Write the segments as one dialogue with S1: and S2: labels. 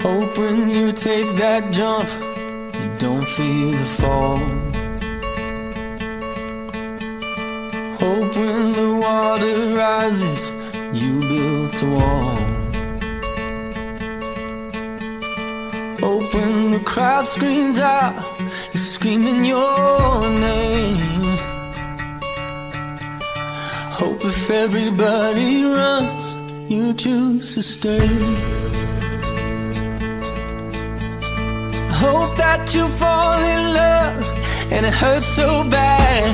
S1: Hope when you take that jump, you don't feel the fall. Hope when the water rises, you built a wall. Hope when the crowd screams out, you're screaming your name. Hope if everybody runs, you choose to stay. Hope that you fall in love and it hurts so bad.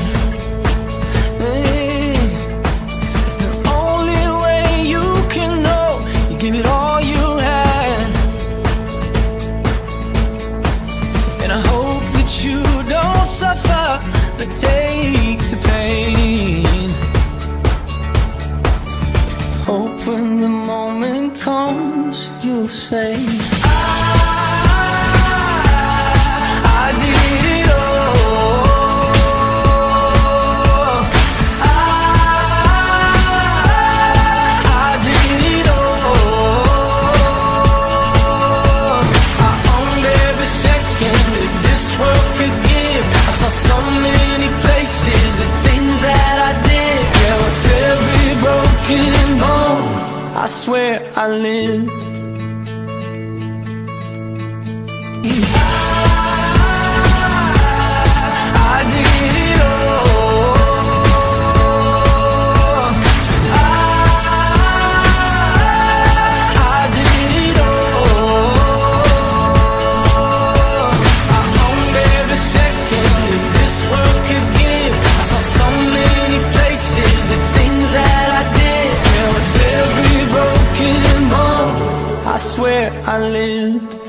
S1: Hey, the only way you can know, you give it all you had. And I hope that you don't suffer, but take the pain. Hope when the moment comes, you'll say, I swear I lived. I did it all. I did it all. I owned every second that this world could give. I saw so many places, the things that I did. There was every broken bone, I swear I lived.